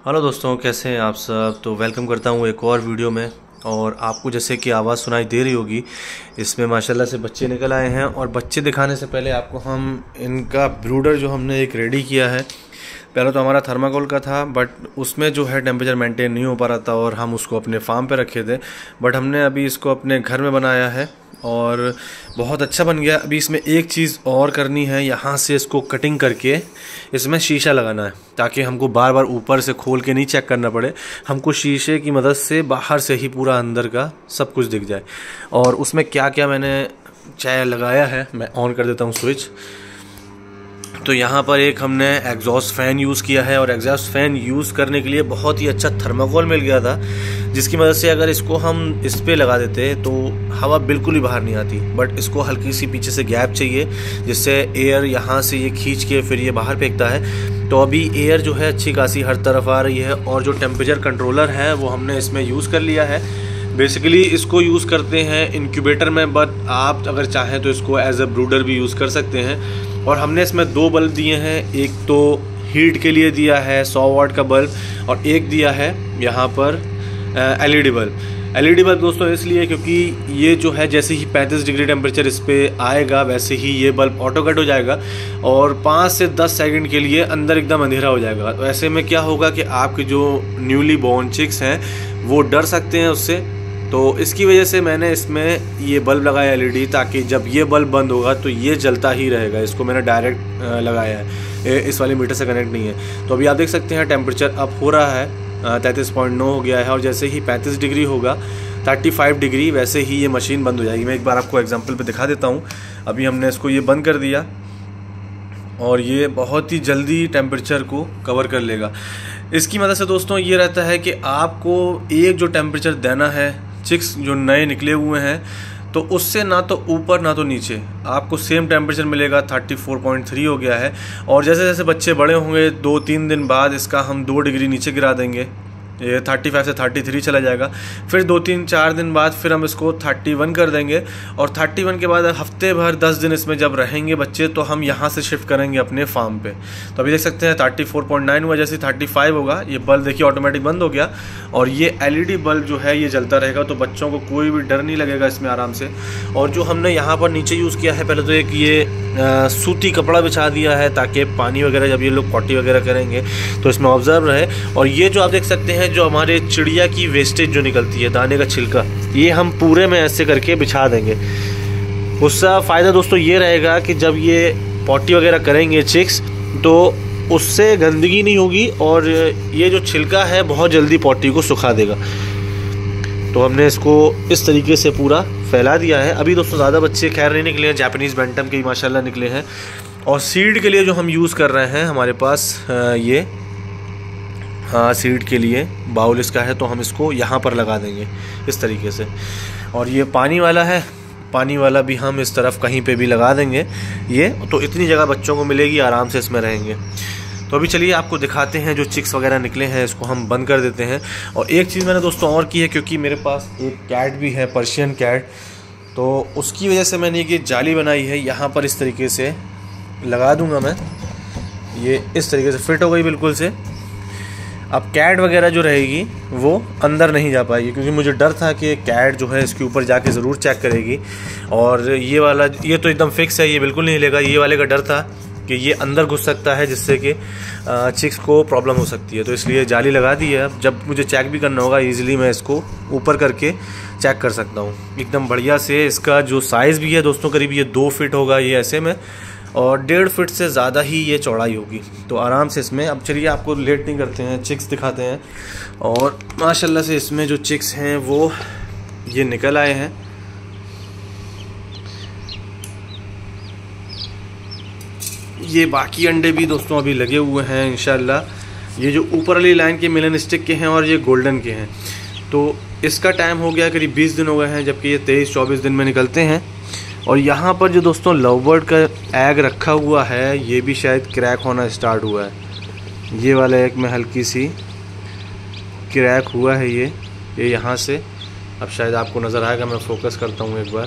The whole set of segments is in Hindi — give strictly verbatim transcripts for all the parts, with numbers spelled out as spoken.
हेलो दोस्तों, कैसे हैं आप सब। तो वेलकम करता हूँ एक और वीडियो में। और आपको जैसे कि आवाज़ सुनाई दे रही होगी, इसमें माशाल्लाह से बच्चे निकल आए हैं। और बच्चे दिखाने से पहले आपको हम इनका ब्रूडर जो हमने एक रेडी किया है, पहले तो हमारा थर्माकोल का था, बट उसमें जो है टेम्परेचर मेंटेन नहीं हो पा रहा था और हम उसको अपने फार्म पे रखे थे। बट हमने अभी इसको अपने घर में बनाया है और बहुत अच्छा बन गया। अभी इसमें एक चीज़ और करनी है, यहाँ से इसको कटिंग करके इसमें शीशा लगाना है, ताकि हमको बार बार ऊपर से खोल के नहीं चेक करना पड़े। हमको शीशे की मदद से बाहर से ही पूरा अंदर का सब कुछ दिख जाए। और उसमें क्या क्या मैंने चाय लगाया है, मैं ऑन कर देता हूँ स्विच। तो यहाँ पर एक हमने एग्जॉस्ट फ़ैन यूज़ किया है, और एग्जॉस्ट फ़ैन यूज़ करने के लिए बहुत ही अच्छा थर्माकोल मिल गया था, जिसकी मदद से अगर इसको हम इस पे लगा देते तो हवा बिल्कुल ही बाहर नहीं आती। बट इसको हल्की सी पीछे से गैप चाहिए, जिससे एयर यहाँ से ये खींच के फिर ये बाहर फेंकता है। तो अभी एयर जो है अच्छी खासी हर तरफ आ रही है। और जो टेम्परेचर कंट्रोलर है वो हमने इसमें यूज़ कर लिया है। बेसिकली इसको यूज़ करते हैं इंक्यूबेटर में, बट आप अगर चाहें तो इसको एज अ ब्रूडर भी यूज़ कर सकते हैं। और हमने इसमें दो बल्ब दिए हैं, एक तो हीट के लिए दिया है सौ वाट का बल्ब, और एक दिया है यहाँ पर एलईडी बल्ब। एलईडी बल्ब दोस्तों इसलिए क्योंकि ये जो है जैसे ही पैंतीस डिग्री टेम्परेचर इस पर आएगा, वैसे ही ये बल्ब ऑटो कट हो जाएगा और पाँच से दस सेकंड के लिए अंदर एकदम अंधेरा हो जाएगा। तो ऐसे में क्या होगा कि आपके जो न्यूली बॉर्न चिक्स हैं वो डर सकते हैं उससे। तो इसकी वजह से मैंने इसमें ये बल्ब लगाया एलईडी, ताकि जब ये बल्ब बंद होगा तो ये जलता ही रहेगा। इसको मैंने डायरेक्ट लगाया है, इस वाले मीटर से कनेक्ट नहीं है। तो अभी आप देख सकते हैं टेम्परेचर अप हो रहा है, तैंतीस पॉइंट नौ हो गया है। और जैसे ही पैंतीस डिग्री होगा, पैंतीस डिग्री, वैसे ही ये मशीन बंद हो जाएगी। मैं एक बार आपको एग्जांपल पे दिखा देता हूँ। अभी हमने इसको ये बंद कर दिया और ये बहुत ही जल्दी टेम्परेचर को कवर कर लेगा। इसकी मदद से दोस्तों ये रहता है कि आपको एक जो टेम्परेचर देना है, चिक्स जो नए निकले हुए हैं, तो उससे ना तो ऊपर ना तो नीचे आपको सेम टेम्परेचर मिलेगा। चौंतीस पॉइंट तीन हो गया है। और जैसे जैसे बच्चे बड़े होंगे, दो तीन दिन बाद इसका हम दो डिग्री नीचे गिरा देंगे, ये पैंतीस से तैंतीस चला जाएगा। फिर दो तीन चार दिन बाद फिर हम इसको इकतीस कर देंगे, और इकतीस के बाद हफ्ते भर दस दिन इसमें जब रहेंगे बच्चे, तो हम यहाँ से शिफ्ट करेंगे अपने फार्म पे। तो अभी देख सकते हैं चौंतीस पॉइंट नौ हुआ, जैसे पैंतीस होगा ये बल्ब देखिए ऑटोमेटिक बंद हो गया। और ये एलईडी बल्ब जो है ये जलता रहेगा, तो बच्चों को कोई भी डर नहीं लगेगा इसमें आराम से। और जो हमने यहाँ पर नीचे यूज़ किया है, पहले तो एक ये आ, सूती कपड़ा बिछा दिया है, ताकि पानी वगैरह जब ये लोग पॉटी वगैरह करेंगे तो इसमें ऑब्जर्व रहे। और ये जो आप देख सकते हैं, जो हमारे चिड़िया की वेस्टेज जो निकलती है, दाने का छिलका, ये हम पूरे में ऐसे करके बिछा देंगे। उसका फ़ायदा दोस्तों ये रहेगा कि जब ये पॉटी वगैरह करेंगे चिक्स, तो उससे गंदगी नहीं होगी, और ये जो छिलका है बहुत जल्दी पॉटी को सुखा देगा। तो हमने इसको इस तरीके से पूरा फैला दिया है। अभी दोस्तों ज़्यादा बच्चे खैर नहीं निकले हैं, जापानीज़ बैंटम के माशाल्लाह निकले हैं। और सीड के लिए जो हम यूज़ कर रहे हैं, हमारे पास ये हाँ सीड के लिए बाउल इसका है, तो हम इसको यहाँ पर लगा देंगे इस तरीके से। और ये पानी वाला है, पानी वाला भी हम इस तरफ कहीं पे भी लगा देंगे ये, तो इतनी जगह बच्चों को मिलेगी, आराम से इसमें रहेंगे। तो अभी चलिए आपको दिखाते हैं जो चिक्स वगैरह निकले हैं, इसको हम बंद कर देते हैं। और एक चीज़ मैंने दोस्तों और की है, क्योंकि मेरे पास एक कैट भी है, पर्शियन कैट, तो उसकी वजह से मैंने ये जाली बनाई है। यहाँ पर इस तरीके से लगा दूँगा मैं, ये इस तरीके से फिट हो गई बिल्कुल से। अब कैट वगैरह जो रहेगी वो अंदर नहीं जा पाएगी, क्योंकि मुझे डर था कि कैट जो है इसके ऊपर जाके ज़रूर चेक करेगी। और ये वाला, ये तो एकदम फिक्स है, ये बिल्कुल नहीं हिलेगा। ये वाले का डर था कि ये अंदर घुस सकता है, जिससे कि चिक्स को प्रॉब्लम हो सकती है। तो इसलिए जाली लगा दी है। अब जब मुझे चेक भी करना होगा, ईजिली मैं इसको ऊपर करके चेक कर सकता हूँ एकदम बढ़िया से। इसका जो साइज़ भी है दोस्तों, करीब ये दो फिट होगा ये ऐसे में, और डेढ़ फिट से ज़्यादा ही ये चौड़ाई होगी, तो आराम से इसमें। अब चलिए आपको लेट नहीं करते हैं, चिक्स दिखाते हैं। और माशाल्लाह से इसमें जो चिक्स हैं वो ये निकल आए हैं। ये बाकी अंडे भी दोस्तों अभी लगे हुए हैं इंशाल्लाह। ये जो ऊपर वाली लाइन के मिलन स्टिक के हैं और ये गोल्डन के हैं, तो इसका टाइम हो गया करीब बीस दिन हो गए हैं, जबकि ये तेईस चौबीस दिन में निकलते हैं। और यहाँ पर जो दोस्तों लव बर्ड का एग रखा हुआ है, ये भी शायद क्रैक होना स्टार्ट हुआ है। ये वाला एग में हल्की सी क्रैक हुआ है, ये ये यहाँ से। अब शायद आपको नज़र आएगा, मैं फोकस करता हूँ एक बार।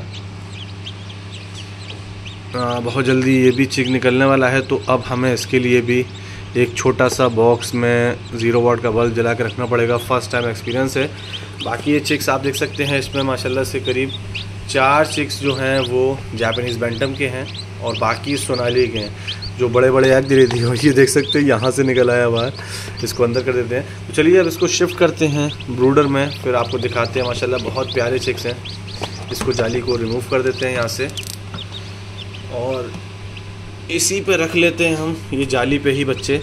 आ, बहुत जल्दी ये भी चिक निकलने वाला है, तो अब हमें इसके लिए भी एक छोटा सा बॉक्स में ज़ीरो वाट का बल्ब जला के रखना पड़ेगा। फर्स्ट टाइम एक्सपीरियंस है। बाकी ये चिक्स आप देख सकते हैं, इसमें माशाल्लाह से करीब चार चिक्स जो हैं वो जापानीज़ बैंटम के हैं और बाकी सोनाली के हैं। जो बड़े बड़े एग दे रही थी ये देख सकते हैं यहाँ से निकल आया बाहर। इसको अंदर कर देते हैं। तो चलिए अब इसको शिफ्ट करते हैं ब्रूडर में, फिर आपको दिखाते हैं। माशाल्लाह बहुत प्यारे चिक्स हैं। इसको जाली को रिमूव कर देते हैं यहाँ से और इसी पे रख लेते हैं हम, ये जाली पे ही बच्चे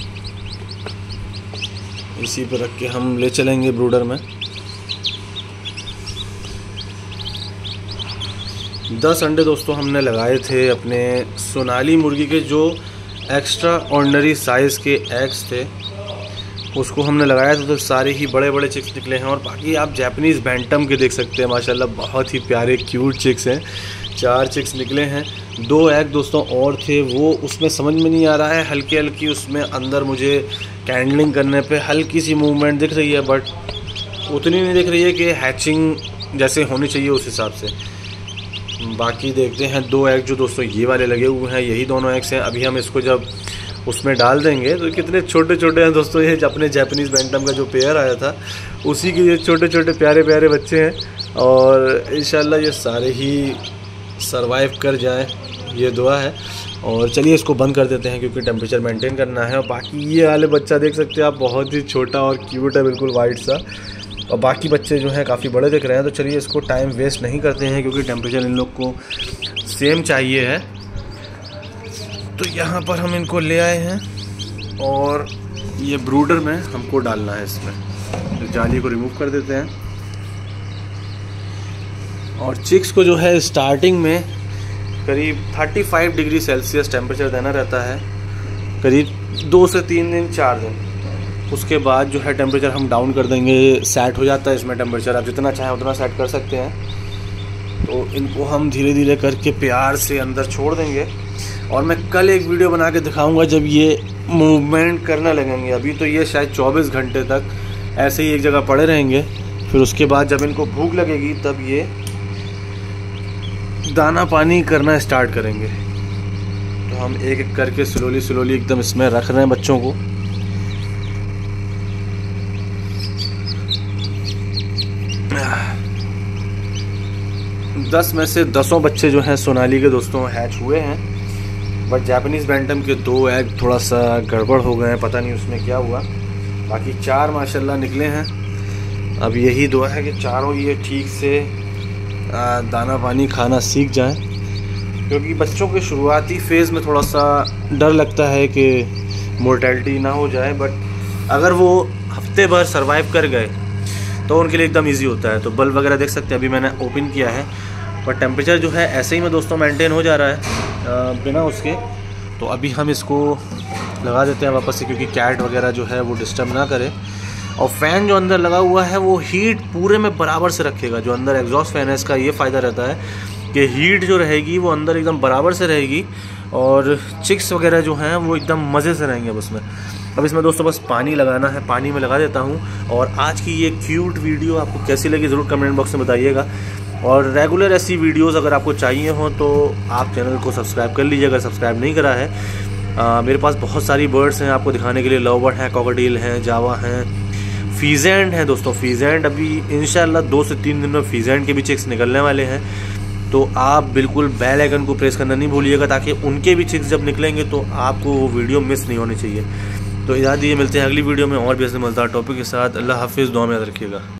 इसी पे रख के हम ले चलेंगे ब्रूडर में। दस अंडे दोस्तों हमने लगाए थे अपने सोनाली मुर्गी के, जो एक्स्ट्रा ऑर्डिनरी साइज़ के एग्स थे उसको हमने लगाया था, तो सारे ही बड़े बड़े चिक्स निकले हैं। और बाकी आप जापानीज़ बैंटम के देख सकते हैं, माशाल्लाह बहुत ही प्यारे क्यूट चिक्स हैं। चार चिक्स निकले हैं। दो एग दोस्तों और थे, वो उसमें समझ में नहीं आ रहा है, हल्की हल्की उसमें अंदर मुझे कैंडलिंग करने पे हल्की सी मूवमेंट दिख रही है, बट उतनी नहीं दिख रही है कि हैचिंग जैसे होनी चाहिए उस हिसाब से। बाकी देखते हैं दो एग जो दोस्तों ये वाले लगे हुए हैं, यही दोनों एग्स हैं। अभी हम इसको जब उसमें डाल देंगे तो कितने छोटे छोटे हैं दोस्तों। ये अपने जापानीज़ बैंटम का जो पेयर आया था उसी के ये छोटे छोटे प्यारे प्यारे बच्चे हैं और इंशाल्लाह ये सारे ही सरवाइव कर जाएं, ये दुआ है। और चलिए इसको बंद कर देते हैं क्योंकि टेम्परेचर मेंटेन करना है। और बाकी ये वाले बच्चा देख सकते हैं आप, बहुत ही छोटा और क्यूट है, बिल्कुल वाइट सा। और बाकी बच्चे जो हैं काफ़ी बड़े दिख रहे हैं। तो चलिए इसको टाइम वेस्ट नहीं करते हैं क्योंकि टेम्परेचर इन लोग को सेम चाहिए है। तो यहाँ पर हम इनको ले आए हैं और ये ब्रूडर में हमको डालना है। इसमें तो जाली को रिमूव कर देते हैं और चिक्स को जो है स्टार्टिंग में करीब पैंतीस डिग्री सेल्सियस टेम्परेचर देना रहता है, करीब दो से तीन दिन चार दिन। उसके बाद जो है टेम्परेचर हम डाउन कर देंगे, सेट हो जाता है इसमें टेम्परेचर, आप जितना चाहें उतना सेट कर सकते हैं। तो इनको हम धीरे धीरे करके प्यार से अंदर छोड़ देंगे और मैं कल एक वीडियो बना के दिखाऊंगा जब ये मूवमेंट करने लगेंगे। अभी तो ये शायद चौबीस घंटे तक ऐसे ही एक जगह पड़े रहेंगे, फिर उसके बाद जब इनको भूख लगेगी तब ये दाना पानी करना स्टार्ट करेंगे। तो हम एक एक करके स्लोली स्लोली एकदम इसमें रख रहे हैं बच्चों को। दस में से दसों बच्चे जो हैं सोनाली के दोस्तों हैच हुए हैं, बट जापानीज़ बैंटम के दो एग थोड़ा सा गड़बड़ हो गए हैं, पता नहीं उसमें क्या हुआ। बाकी चार माशाल्लाह निकले हैं। अब यही दुआ है कि चारों ये ठीक से दाना पानी खाना सीख जाएं, क्योंकि बच्चों के शुरुआती फेज़ में थोड़ा सा डर लगता है कि मोर्टेलिटी ना हो जाए, बट अगर वो हफ्ते भर सरवाइव कर गए तो उनके लिए एकदम इजी होता है। तो बल्ब वगैरह देख सकते हैं अभी मैंने ओपन किया है, पर टेम्परेचर जो है ऐसे ही में दोस्तों मेंटेन हो जा रहा है बिना उसके। तो अभी हम इसको लगा देते हैं वापस से, क्योंकि कैट वगैरह जो है वो डिस्टर्ब ना करे। और फ़ैन जो अंदर लगा हुआ है वो हीट पूरे में बराबर से रखेगा। जो अंदर एग्जॉस्ट फ़ैन है इसका ये फ़ायदा रहता है कि हीट जो रहेगी वो अंदर एकदम बराबर से रहेगी और चिक्स वगैरह जो हैं वो एकदम मज़े से रहेंगे अब उसमें। अब इसमें दोस्तों बस पानी लगाना है, पानी में लगा देता हूँ। और आज की ये क्यूट वीडियो आपको कैसी लगी ज़रूर कमेंट बॉक्स में बताइएगा। और रेगुलर ऐसी वीडियोस अगर आपको चाहिए हो तो आप चैनल को सब्सक्राइब कर लीजिए अगर सब्सक्राइब नहीं करा है। आ, मेरे पास बहुत सारी बर्ड्स हैं आपको दिखाने के लिए। लव बर्ड हैं, कॉकटेल हैं, जावा हैं, फीजेंट हैं दोस्तों। फीजेंट अभी इंशाल्लाह दो से तीन दिन में फीजेंट के भी चिक्स निकलने वाले हैं। तो आप बिल्कुल बेल आइकन को प्रेस करना नहीं भूलिएगा, ताकि उनके भी चिक्स जब निकलेंगे तो आपको वो वीडियो मिस नहीं होनी चाहिए। तो इजाज़त दीजिए, मिलते हैं अगली वीडियो में और भी ऐसे मज़ेदार टॉपिक के साथ। अल्लाह हाफिज़, दुआ में याद रखिएगा।